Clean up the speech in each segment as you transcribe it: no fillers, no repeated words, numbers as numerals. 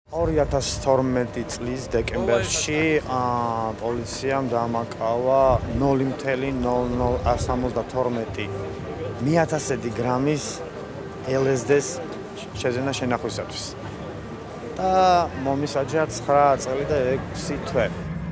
2012 წლის დეკემბერში პოლიციამ დამაკავა 0.0072 1000 გრამის LSD-ს შეძენა შენახვისათვის. და მომისაჯა 9 წელი და 6 თვე.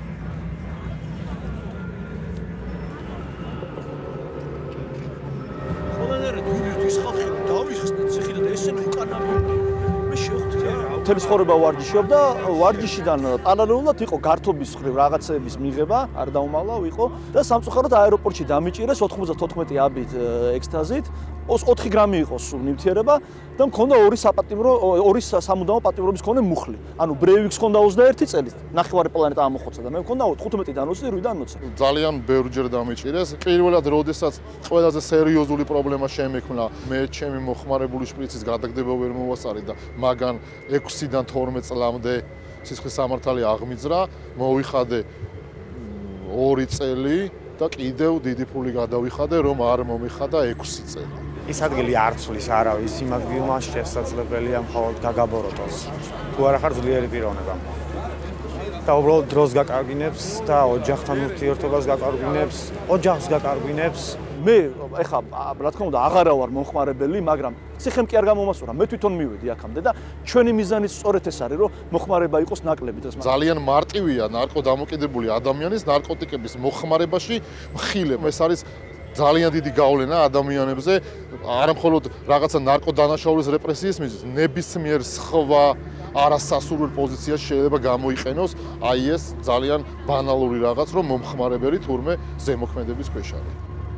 მთელი ცხოვრება ვარჯიშობდა, ვარჯიშიდან პარალელურად იყო გართობის ხრივ რაღაცების მიღება, არ დაუმალავ იყო და სამწუხაროდ აეროპორტში დამიჭირეს 94 აბით ექსტაზით, 4 გრამი იყო სულ ნივთიერება და მქონდა ორი სამუდამო პატიმრობის მქონე მუხლი. ანუ ბრეივიქს მქონდა 21 წელი, ნახევარი პლანეტა ამოხოცა და მე მქონდა 15-დან 20, 8-დან 20. ძალიან ბევრჯერ დამიჭირეს. პირველად როდესაც ყველაზე სერიოზული პრობლემა შემექმნა, მე ჩემი მოხმარებული შპრიცის გადაგდება ვერ მოვასწარი და მაგან 6-დან 12 წლამდე სისხლის სამართალი აღმიძრა, მოვიხადე 2 წელი და კიდევ დიდი ფული გადავიხადე, რომ არ მომიხადა 6 წელი. ის ადგილი არ ცვლის არავის, იმ ადგილმა შესაძლებელია მხოლოდ გაგაბოროტოს. თუ არა ხარ ძლიერი პიროვნება. და უბრალოდ დროს გაკარგვინებს და ოჯახთან ურთიერთობას გაკარგვინებს, ოჯახს გაკარგვინებს. მე ეხა რა თქმა უნდა აღარა ვარ მომხმარებელი, მაგრამ ციხემ კი არ გამომასურა. მე თვითონ მივედი აქამდე და ჩვენი მიზანიც სწორედ ეს არის, რომ მოხმარება იყოს ნაკლები დღეს. ძალიან მარტივია ნარკოდამოკიდებული ადამიანის ნარკოტიკების მოხმარებაში მხილება. ეს არის ძალიან დიდი გავლენა ადამიანებზე, არა მხოლოდ რაღაცა ნარკოდანაშაულის რეპრესიის მიზეზით, ნებისმიერ სხვა არასასურველ პოზიციაში შეიძლება გამოიყენოს აი ეს ძალიან ბანალური რაღაც, რომ მომხმარებელი თურმე ზემოქმედების ქვეშ არის.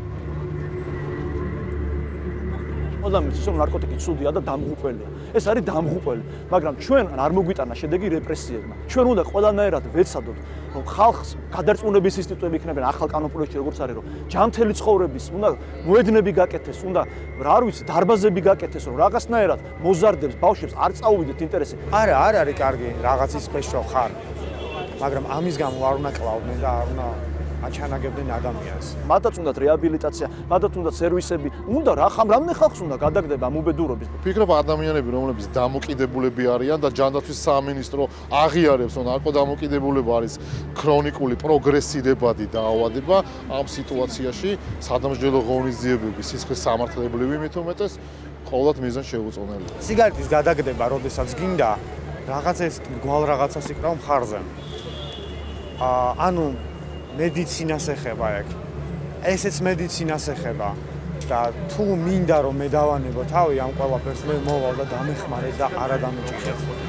ადამიანის რომ ნარკოტიკი ცუდია და დამღუპველია. ეს არის დამღუპელი, მაგრამ ჩვენ არ მოგვიტანა შედეგი რეპრესიებმა. ჩვენ უნდა ყველანაირად ვეცადოთ, რომ ხალხს გადარწმუნების ინსტიტუტები იქნებიან ახალ კანონპროექტში, როგორც არის, რომ ჯანმრთელი ცხოვრების უნდა მოედნები გაკეთდეს, უნდა რა ვიცი, დარბაზები გაკეთდეს, რომ რაღაცნაირად მოზარდებს, ბავშვებს არ წაუვიდეთ ინტერესი. არა, არ არის კარგი რაღაცის ქვეშ ხარ. მაგრამ ამის გამო არ უნდა კლავდნენ და არ უნდა აჩანაგებდნენ ადამიანს. მათაც უნდათ რეაბილიტაცია, მათაც უნდათ სერვისები, უნდა რა ხამ რამდენი ხალხს უნდა გადაგდება ამ უბედურობის. ვფიქრობ ადამიანები, რომლებიც დამოკიდებულები არიან და ჯანდაცვის სამინისტრო აღიარებს, რომ ნარკოდამოკიდებულება არის ქრონიკული პროგრესირებადი დაავადება, ამ სიტუაციაში სადამსჯელო ღონისძიებები, სისხლის სამართლებრივი მით უმეტეს, ყოველად მიზანს შეუწონელია. სიგარეტის გადაგდება, როდესაც გინდა რაღაცას გვალ რაღაცას იკრავ მხარზე. ანუ მედიცინას ეხება ეგ. ესეც მედიცინას ეხება და თუ მინდა რომ მე დავანებო თავი ამ ყველაფერს მე მოვალ და დამეხმარე და არა დამეჭირდეთ.